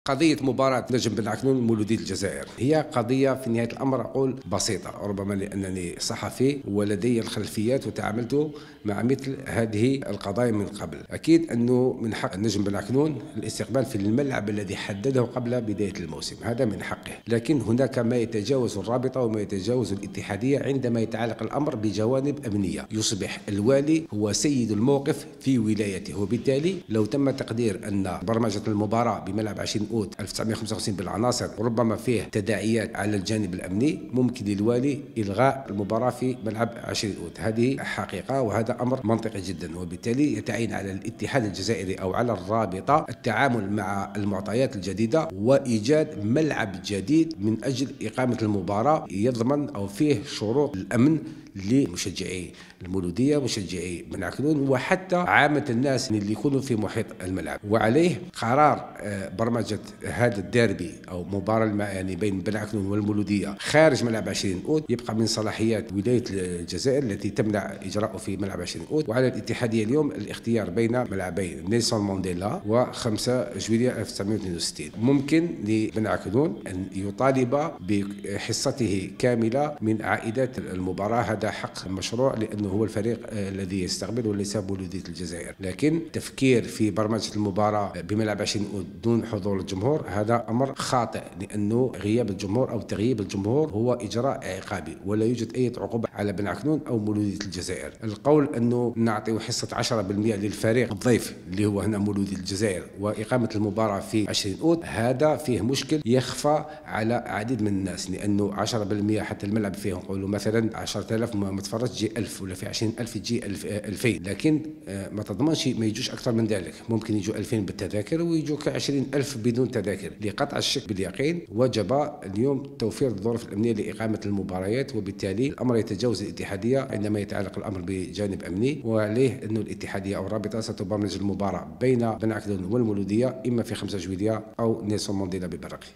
قضية مباراة نجم بن عكنون مولودية الجزائر هي قضية في نهاية الأمر أقول بسيطة، ربما لأنني صحفي ولدي الخلفيات وتعاملت مع مثل هذه القضايا من قبل. أكيد أنه من حق النجم بن عكنون الاستقبال في الملعب الذي حدده قبل بداية الموسم، هذا من حقه، لكن هناك ما يتجاوز الرابطة وما يتجاوز الاتحادية عندما يتعلق الأمر بجوانب أمنية. يصبح الوالي هو سيد الموقف في ولايته، وبالتالي لو تم تقدير أن برمجة المباراة بملعب 20 أوت 1955 بالعناصر ربما فيه تداعيات على الجانب الأمني، ممكن للوالي إلغاء المباراة في ملعب 20 أوت. هذه حقيقة وهذا أمر منطقي جدا، وبالتالي يتعين على الاتحاد الجزائري أو على الرابطة التعامل مع المعطيات الجديدة وإيجاد ملعب جديد من أجل إقامة المباراة يضمن أو فيه شروط الأمن لمشجعي المولودية، مشجعي بن عكنون، وحتى عامة الناس اللي يكونوا في محيط الملعب. وعليه قرار برمجة هذا الديربي أو مباراة يعني بين بن عكنون والمولودية خارج ملعب 20 أوت يبقى من صلاحيات ولاية الجزائر التي تمنع إجراءه في ملعب 20 أوت. وعلى الاتحادية اليوم الاختيار بين ملعبين نيلسون مانديلا و5 جويلية 1962. ممكن لبن عكنون أن يطالب بحصته كاملة من عائدات المباراة، هذا حق مشروع لأنه هو الفريق الذي يستقبل وليس مولودية الجزائر. لكن تفكير في برمجة المباراة بملعب 20 أوت دون حضور الجمهور هذا أمر خاطئ، لأنه غياب الجمهور أو تغييب الجمهور هو إجراء عقابي ولا يوجد أي عقوبة على بن عكنون أو مولودية الجزائر. القول أنه نعطي حصة 10% للفريق الضيف اللي هو هنا مولودية الجزائر وإقامة المباراة في 20 أوت هذا فيه مشكل يخفى على عديد من الناس، لأنه 10% حتى الملعب فيه نقولوا مثلا 10,000 ما تفرج تجي 1000 ولا في 20,000 تجي 2000، لكن ما تضمنش ما يجوش أكثر من ذلك، ممكن يجوا 2000 بالتذاكر ويجوك 20,000 بدون تذاكر. لقطع الشك باليقين وجب اليوم توفير الظروف الأمنية لإقامة المباريات، وبالتالي الأمر يتجاوز الاتحادية عندما يتعلق الأمر بجانب أمني، وعليه أن الاتحادية أو الرابطة ستبرمج المباراة بين بن عكنون والمولودية إما في 5 جويلية أو نيلسون مانديلا ببرقي.